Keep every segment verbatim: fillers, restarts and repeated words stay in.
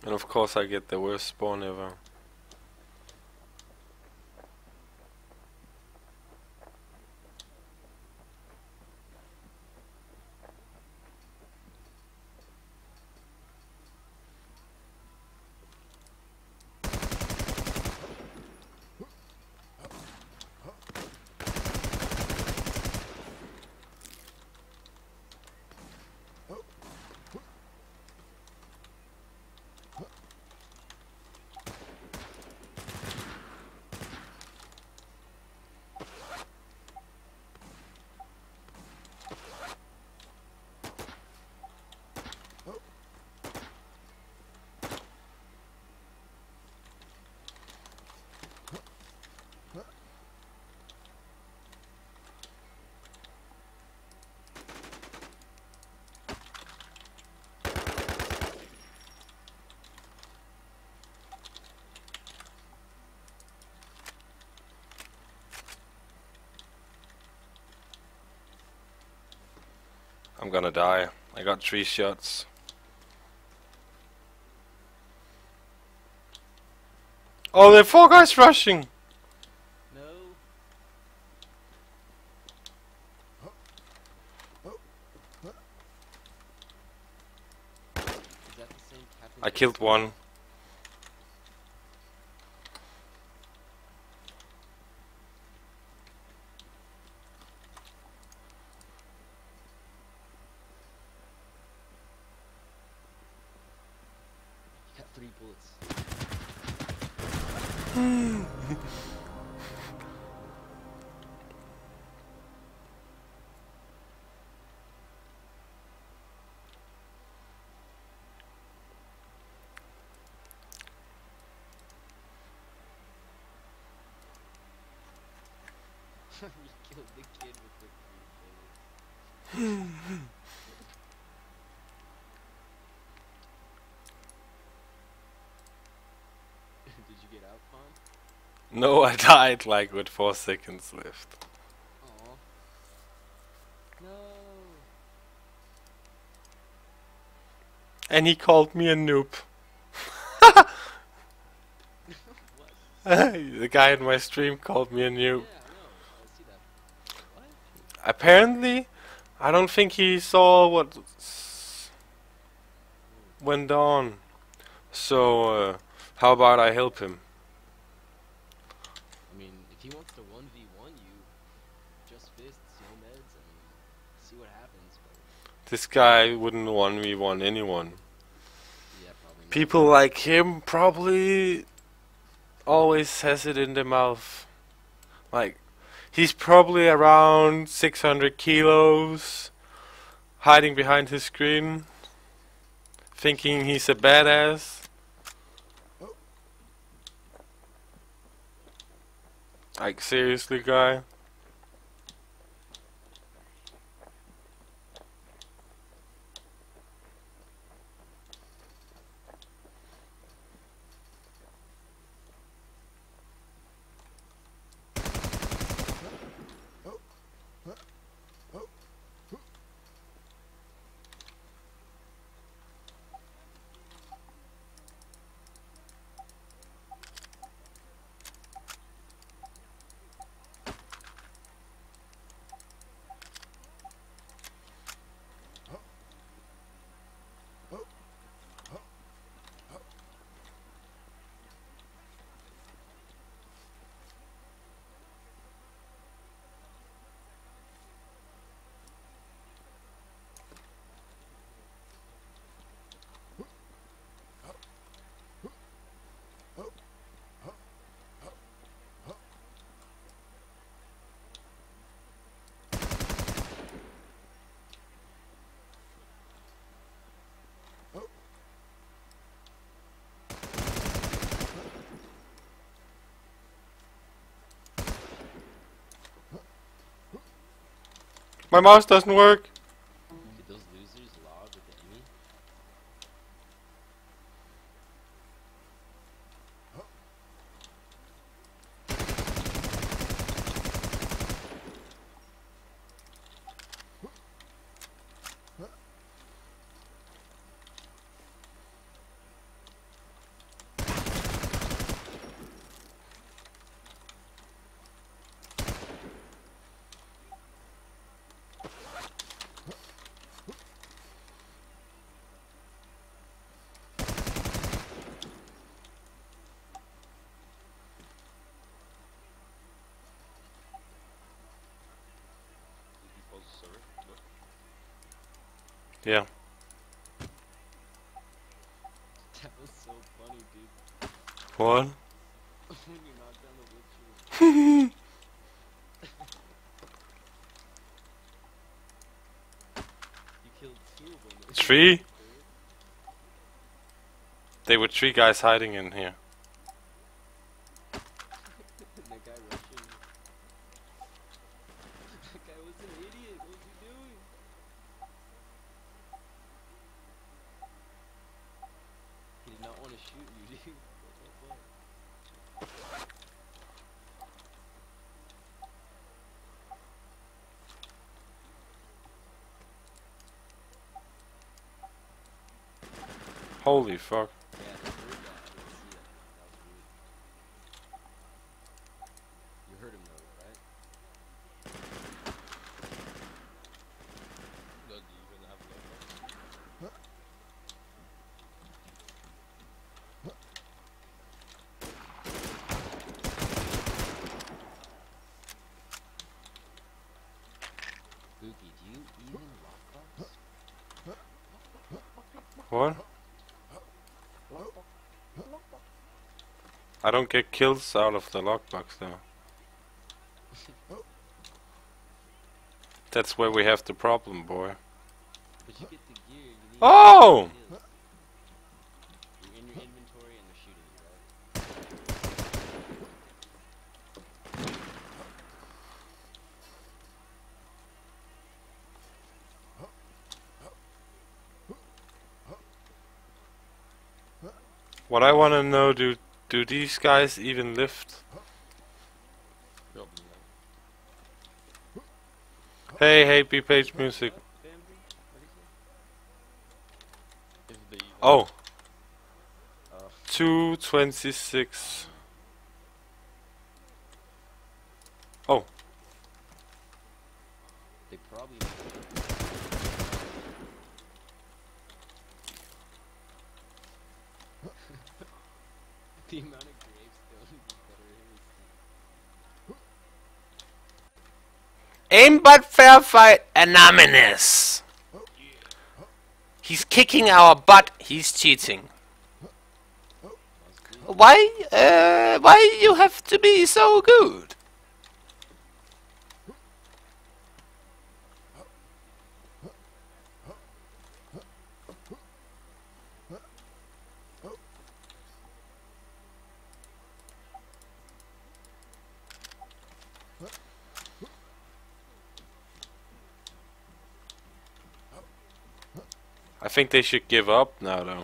And of course I get the worst spawn ever. I'm gonna die. I got three shots. Oh, there are four guys rushing! No. Is that the same Captain I killed one. You got three bullets. You killed the kid with the three bullets. Did you get out, Pon? No, I died like with four seconds left. Aw. No. And he called me a noob. What? The guy in my stream called me a noob. Yeah, I know. I see that. What? Apparently, I don't think he saw what s- went on. So, uh, how about I help him? I mean, if he wants to one v one you, just fists, no meds, I mean, see what happens, but This guy wouldn't one v one anyone. yeah, probably not. People like him probably always has it in their mouth. Like, he's probably around six hundred kilos, hiding behind his screen, thinking he's a badass. Like, seriously, guy? My mouse doesn't work. Did those losers log with the enemy? Yeah. That was so funny, dude. What? When you knocked down the wood chip. You killed two of them. Three? They were three guys hiding in here. That guy rushing. That guy was an idiot. What was he doing? He did not want to shoot you, dude. What the fuck? Holy fuck. Yeah, I heard that. I didn't see that. That was weird. You heard him though, right? No, do you even have a Boogie, do you even lockbox? What? I don't get kills out of the lockbox though. That's where we have the problem, boy. But you get the gear, you need Oh! kills. You're in your inventory and they're shooting you, right? What I wanna know, do do these guys even lift? Probably not. Hey, hey, B-Page Music. If they even Oh, uh, two twenty-six. Oh, they probably the amount of gravestones that are in his Aimbot fair fight anonymous. He's kicking our butt. He's cheating. Why? Uh, why you have to be so good? I think they should give up now, though.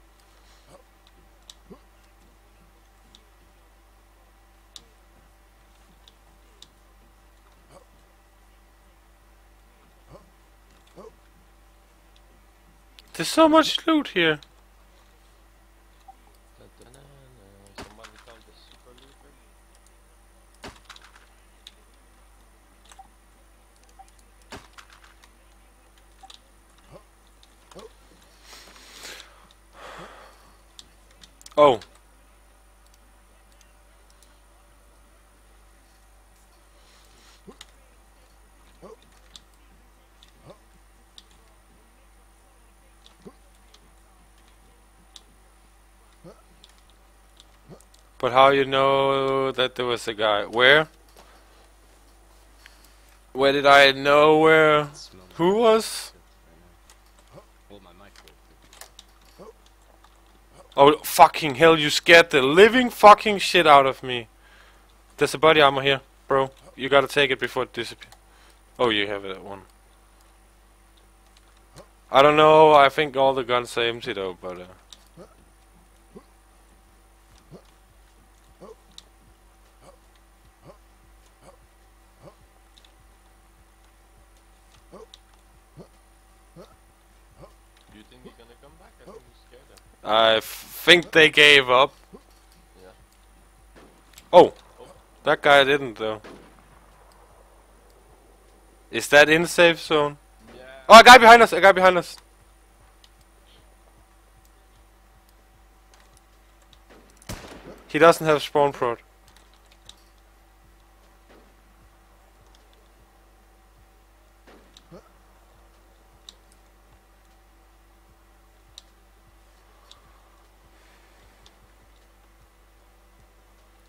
There's so much loot here. Somebody found the super looter. Oh. But how you know that there was a guy? Where? Where did I know where? Smell Who was? right now. Well, my mic broke. Oh, fucking hell, you scared the living fucking shit out of me. There's a body armor here, bro. You gotta take it before it disappears. Oh, you have it at one. I don't know, I think all the guns are empty though, but... Uh, You think he's gonna come back? I think he's scared of him. I think they gave up. Yeah. Oh! That guy didn't though. Is that in safe zone? Yeah. Oh, a guy behind us! A guy behind us! He doesn't have spawn prod.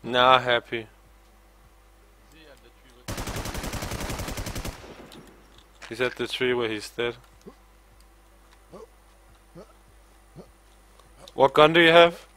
Nah, happy. Is he at the tree with He's at the tree where he's dead. What gun do you have?